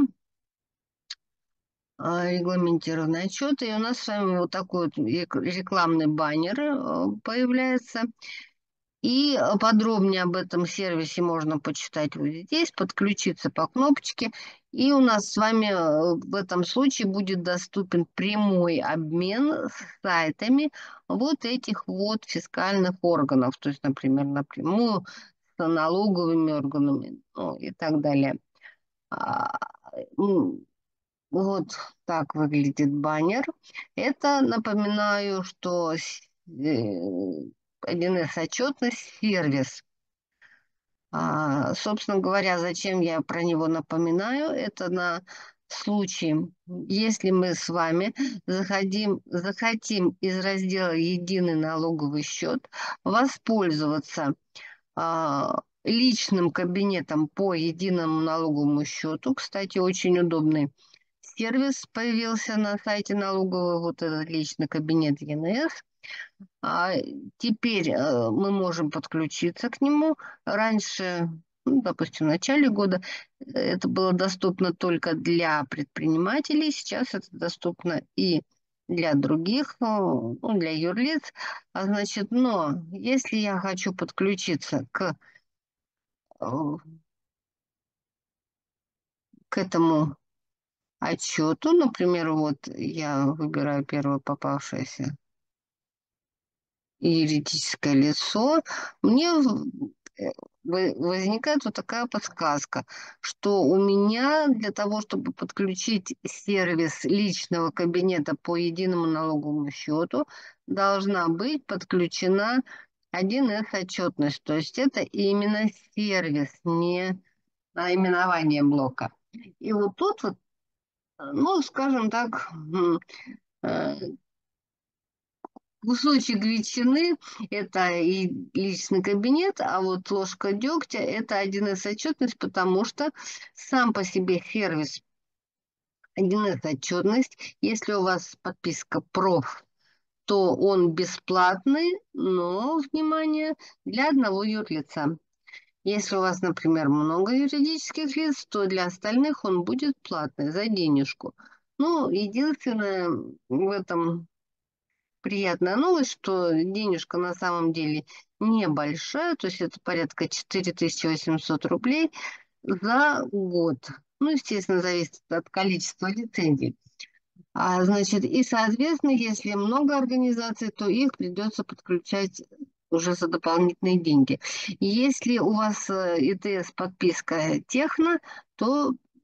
а, регламентированный отчет, и у нас с вами вот такой вот рек- рекламный баннер а, появляется. И а, подробнее об этом сервисе можно почитать вот здесь, подключиться по кнопочке. И у нас с вами э, в этом случае будет доступен прямой обмен с сайтами вот этих вот фискальных органов. То есть, например, напрямую с налоговыми органами, ну, и так далее. А, м, Вот так выглядит баннер. Это, напоминаю, что с- э, один эс отчетность сервис. А, собственно говоря, зачем я про него напоминаю? Это на случай, если мы с вами заходим, захотим из раздела «Единый налоговый счет» воспользоваться а, личным кабинетом по единому налоговому счету. Кстати, очень удобный сервис появился на сайте налогового, вот этот личный кабинет Е Н С. А теперь э, мы можем подключиться к нему. Раньше, ну, допустим, в начале года э, это было доступно только для предпринимателей. Сейчас это доступно и для других, э, ну, для юрлиц. А значит, но если я хочу подключиться к, э, к этому отчету, например, вот я выбираю первое попавшееся юридическое лицо, мне в- э, вы- возникает вот такая подсказка, что у меня для того, чтобы подключить сервис личного кабинета по единому налоговому счету, должна быть подключена один эс отчетность. То есть это именно сервис, не наименование блока. И вот тут вот, э, ну, скажем так, м, э, кусочек ветчины — это и личный кабинет, а вот ложка дегтя — это один эс отчетность, потому что сам по себе сервис один эс отчетность, если у вас подписка проф, то он бесплатный, но, внимание, для одного юрлица. Если у вас, например, много юридических лиц, то для остальных он будет платный за денежку. Ну, единственное в этом приятная новость, что денежка на самом деле небольшая, то есть это порядка четыре тысячи восемьсот рублей за год. Ну, естественно, зависит от количества лицензий. А, значит, и, соответственно, если много организаций, то их придется подключать уже за дополнительные деньги. Если у вас э, И Т С подписка техно, то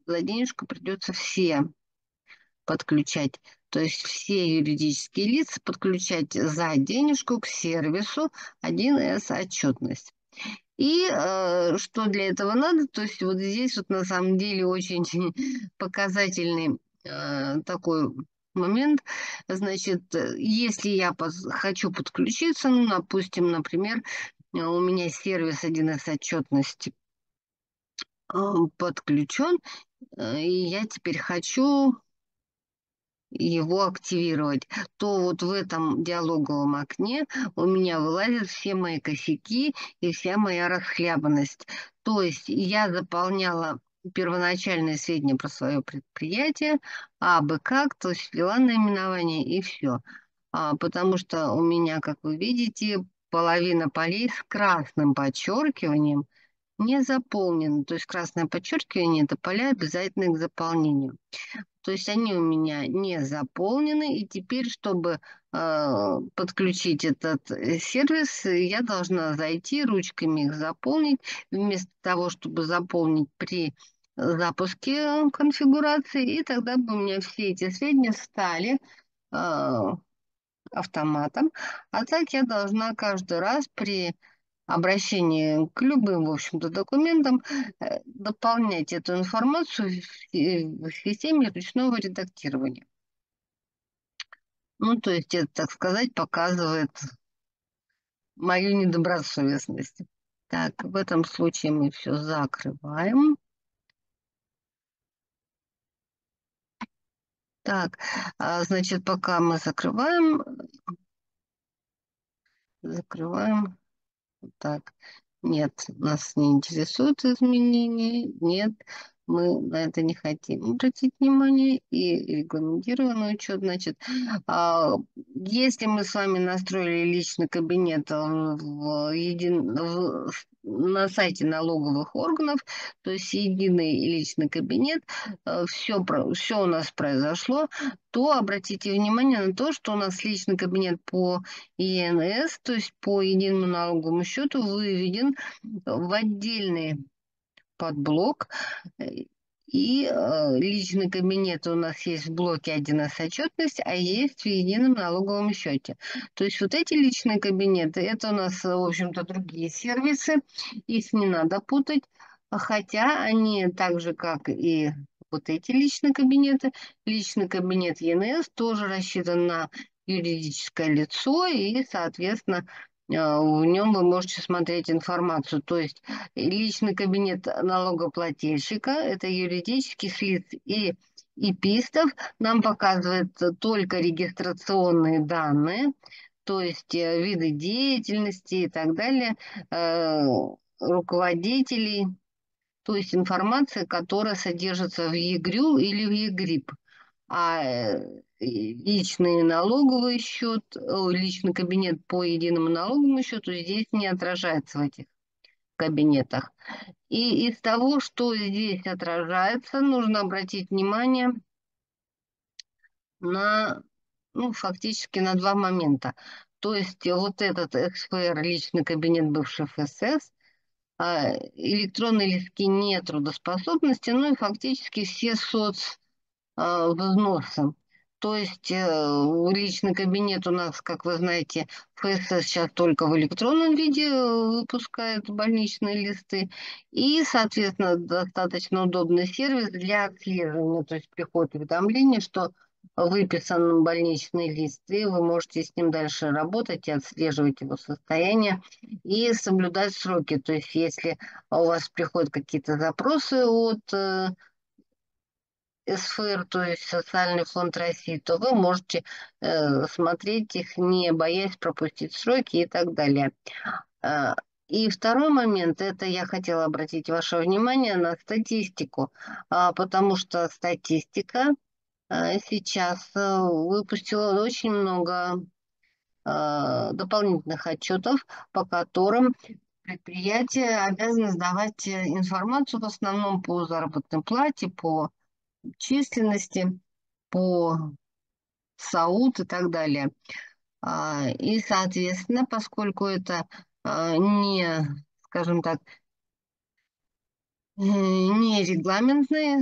за денежку придется все подключать. То есть все юридические лица подключать за денежку к сервису один эс отчетность. И э, что для этого надо? То есть вот здесь вот на самом деле очень показательный э, такой момент. Значит, э, если я пос- хочу подключиться, ну, допустим, например, э, у меня сервис один эс отчетности э, подключен, э, и я теперь хочу его активировать, то вот в этом диалоговом окне у меня вылазят все мои косяки и вся моя расхлябанность. То есть я заполняла первоначальные сведения про свое предприятие, а бы как, то есть ввела наименование и все. А, потому что у меня, как вы видите, половина полей с красным подчеркиванием не заполнена. То есть красное подчеркивание – это поля, обязательные к заполнению. То есть они у меня не заполнены, и теперь, чтобы э, подключить этот э, сервис, э, я должна зайти, ручками их заполнить, вместо того, чтобы заполнить при запуске конфигурации, и тогда бы у меня все эти сведения стали э, автоматом. А так я должна каждый раз при обращении к любым, в общем-то, документам э, дополнять эту информацию в, э, в системе ручного редактирования. Ну, то есть это, так сказать, показывает мою недобросовестность. Так, в этом случае мы все закрываем. Так, а, значит, пока мы закрываем, закрываем. Так, нет, нас не интересуют изменения, нет, мы на это не хотим обратить внимание. И регламентированный учет, значит, а, если мы с вами настроили личный кабинет в, в един- в- на сайте налоговых органов, то есть единый личный кабинет, все, все у нас произошло, то обратите внимание на то, что у нас личный кабинет по и эн эс, то есть по единому налоговому счету, выведен в отдельный подблок. э, И э, личный кабинет у нас есть в блоке один эс отчетность, а есть в едином налоговом счете. То есть вот эти личные кабинеты, это у нас, в общем-то, другие сервисы, их не надо путать, хотя они так же, как и вот эти личные кабинеты, личный кабинет и эн эс тоже рассчитан на юридическое лицо, и, соответственно, э, в нем вы можете смотреть информацию. То есть личный кабинет налогоплательщика – это юридических лиц и ИПИСТов. Нам показывает только регистрационные данные, то есть э, виды деятельности и так далее, э, руководителей, то есть информация, которая содержится в ЕГРЮЛ или в ЕГРИП. А э, личный налоговый счет, о, личный кабинет по единому налоговому счету здесь не отражается в этих кабинетах. И из того, что здесь отражается, нужно обратить внимание на, ну, фактически на два момента. То есть вот этот экс пэ эр, личный кабинет бывших эс эс, а, электронные листки нетрудоспособности, ну и фактически все соц а, взносы. То есть э, личный кабинет у нас, как вы знаете, эф эс эс сейчас только в электронном виде э, выпускает больничные листы. И, соответственно, достаточно удобный сервис для отслеживания. То есть приходит уведомление, что выписан больничный лист, и вы можете с ним дальше работать и отслеживать его состояние и соблюдать сроки. То есть если у вас приходят какие-то запросы от э, эс эф эр, то есть Социальный фонд России, то вы можете э, смотреть их, не боясь пропустить сроки и так далее. А, И второй момент, это я хотела обратить ваше внимание на статистику, а, потому что статистика а, сейчас э, выпустила очень много а, дополнительных отчетов, по которым предприятия обязаны сдавать э, информацию в основном по заработной плате, по численности, по САУТ и так далее. А, И, соответственно, поскольку это а, не, скажем так, э, не регламентные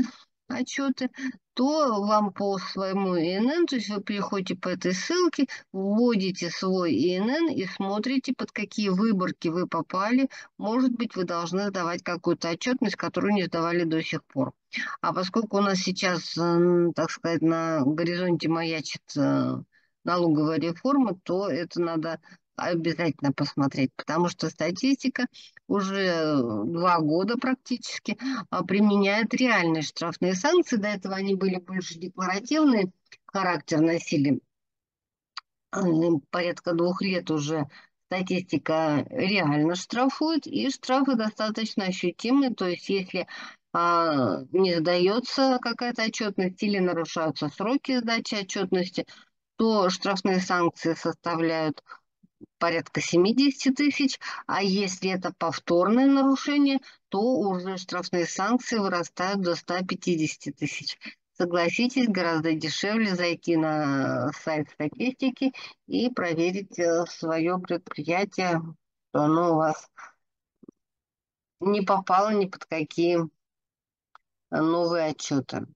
отчеты, то вам по своему ИНН, то есть вы переходите по этой ссылке, вводите свой ИНН и смотрите, под какие выборки вы попали. Может быть, вы должны сдавать какую-то отчетность, которую не сдавали до сих пор. А поскольку у нас сейчас, м, так сказать, на горизонте маячит э, налоговая реформа, то это надо обязательно посмотреть, потому что статистика уже два года практически а, применяет реальные штрафные санкции. До этого они были больше декларативный характер носили. А, Порядка двух лет уже статистика реально штрафует, и штрафы достаточно ощутимые. То есть если а, не сдается какая-то отчетность или нарушаются сроки сдачи отчетности, то штрафные санкции составляют порядка семьдесят тысяч, а если это повторное нарушение, то уже штрафные санкции вырастают до ста пятидесяти тысяч. Согласитесь, гораздо дешевле зайти на сайт статистики и проверить свое предприятие, что оно у вас не попало ни под какие новые отчеты.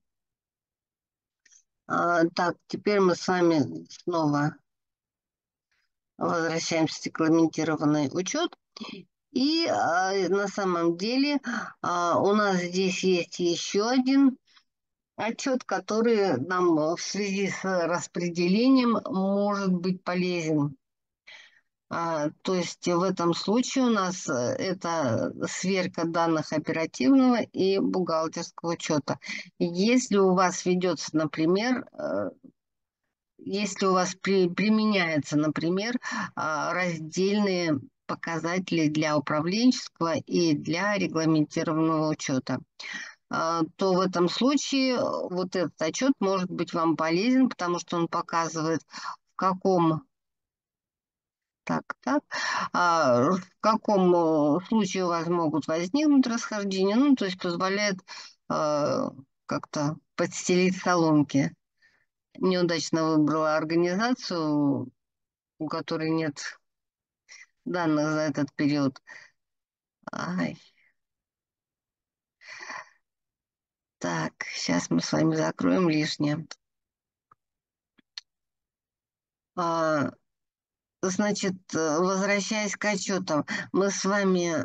А, так, теперь мы с вами снова возвращаемся в регламентированный учет. И а, на самом деле а, у нас здесь есть еще один отчет, который нам в связи с распределением может быть полезен. А, то есть в этом случае у нас э, это сверка данных оперативного и бухгалтерского учета. Если у вас ведется, например, э, если у вас при, применяется, например, а, раздельные показатели для управленческого и для регламентированного учета, а, то в этом случае э, вот этот отчет может быть вам полезен, потому что он показывает, в каком так, так, а, в каком э, случае у вас могут возникнуть расхождения, ну, то есть позволяет э, как-то подстелить соломки. Неудачно выбрала организацию, у которой нет данных за этот период. Ай. Так, сейчас мы с вами закроем лишнее. А, значит, э, возвращаясь к отчетам, мы с вами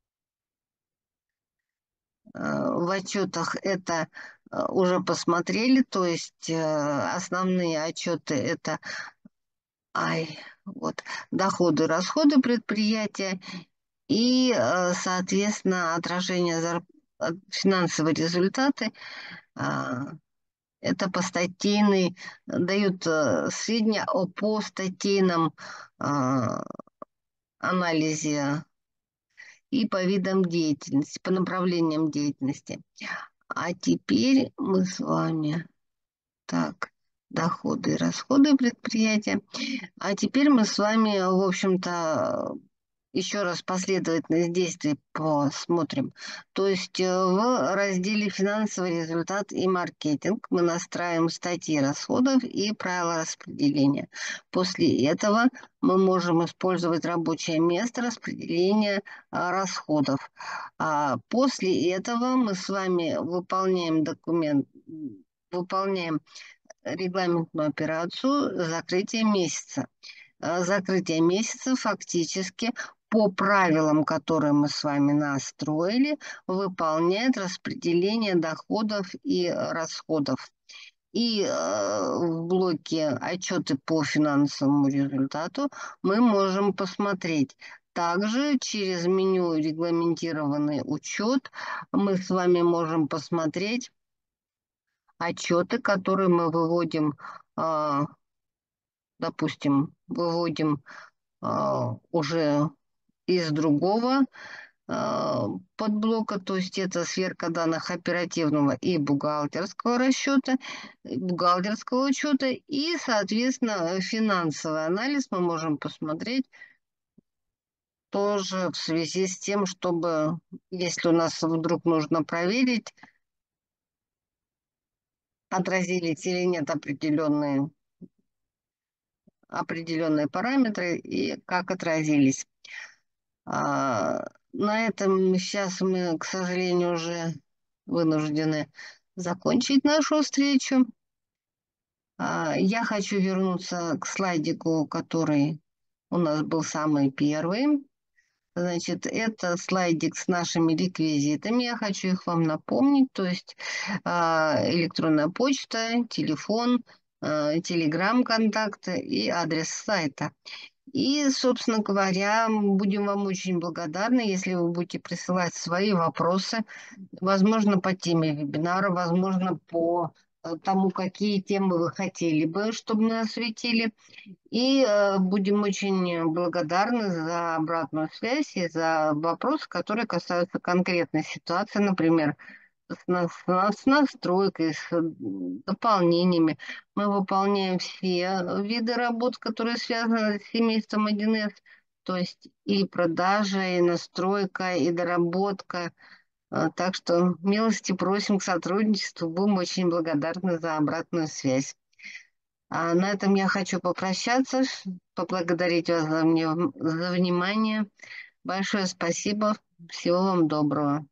э, в отчетах это э, уже посмотрели, то есть э, основные отчеты это ай, вот, доходы, расходы предприятия и, э, соответственно, отражение зарп- от- финансовые результаты. а, Это по статейной, дают э, сведения о по статейном а, анализе и по видам деятельности, по направлениям деятельности. А теперь мы с вами, так, доходы и расходы предприятия. А теперь мы с вами, в общем-то, еще раз последовательность действий посмотрим. То есть э, в разделе «Финансовый результат и маркетинг» мы настраиваем статьи расходов и правила распределения. После этого мы можем использовать рабочее место распределения а, расходов. А после этого мы с вами выполняем документ, выполняем регламентную операцию закрытия месяца. Э, Закрытие месяца фактически по правилам, которые мы с вами настроили, выполняет распределение доходов и расходов. И э, в блоке «Отчеты по финансовому результату» мы можем посмотреть. Также через меню «Регламентированный учет» мы с вами можем посмотреть отчеты, которые мы выводим, а, допустим, выводим а, уже из другого а, подблока, то есть это сверка данных оперативного и бухгалтерского расчета, и бухгалтерского учета и, соответственно, финансовый анализ мы можем посмотреть тоже в связи с тем, чтобы, если у нас вдруг нужно проверить, отразились или нет определенные, определенные параметры и как отразились. А, на этом сейчас мы, к сожалению, уже вынуждены закончить нашу встречу. А, Я хочу вернуться к слайдику, который у нас был самый первый. Значит, это слайдик с нашими реквизитами. Я хочу их вам напомнить. То есть а, электронная почта, телефон, а, телеграм-контакты и адрес сайта. И, собственно говоря, будем вам очень благодарны, если вы будете присылать свои вопросы, возможно, по теме вебинара, возможно, по э, тому, какие темы вы хотели бы, чтобы мы осветили. И э, будем очень благодарны за обратную связь и за вопросы, которые касаются конкретной ситуации, например, с, на- с на- с настройкой, с э, дополнениями. Мы выполняем все виды работ, которые связаны с семейством один эс, то есть и продажа, и настройка, и доработка. А, Так что милости просим к сотрудничеству. Будем очень благодарны за обратную связь. А на этом я хочу попрощаться, ш- поблагодарить вас за, мне, за внимание. Большое спасибо. Всего вам доброго.